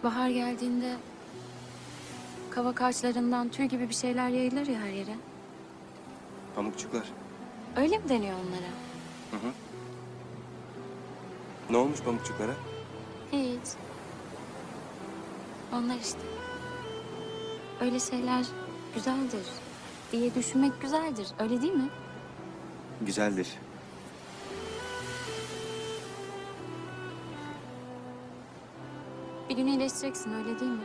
Bahar geldiğinde kavak ağaçlarından tüy gibi bir şeyler yayılır ya her yere. Pamukçuklar. Öyle mi deniyor onlara? Hı hı. Ne olmuş pamukçuklara? Hiç. Onlar işte. Öyle şeyler güzeldir diye düşünmek güzeldir. Öyle değil mi? Güzeldir. Bir gün iyileşeceksin, öyle değil mi?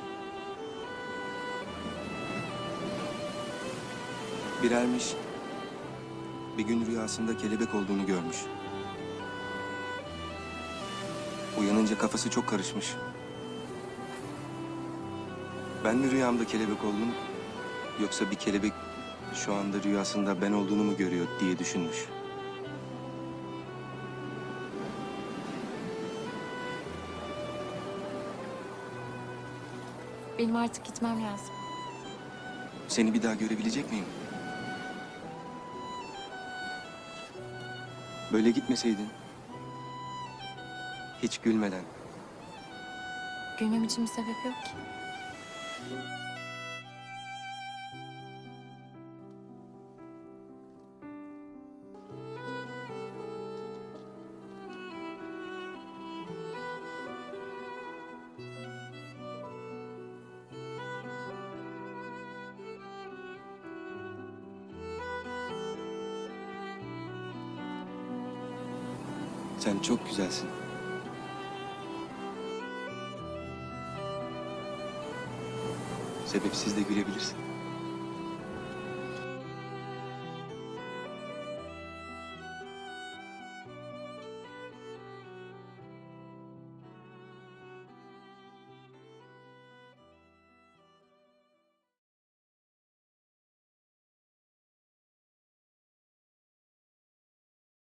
Bir ermiş bir gün rüyasında kelebek olduğunu görmüş. Uyanınca kafası çok karışmış. Ben mi rüyamda kelebek oldum yoksa bir kelebek şu anda rüyasında ben olduğunu mu görüyor diye düşünmüş. Benim artık gitmem lazım. Seni bir daha görebilecek miyim? Böyle gitmeseydin. Hiç gülmeden. Gülmem için bir sebep yok ki. Sen çok güzelsin. Sebepsiz de gülebilirsin.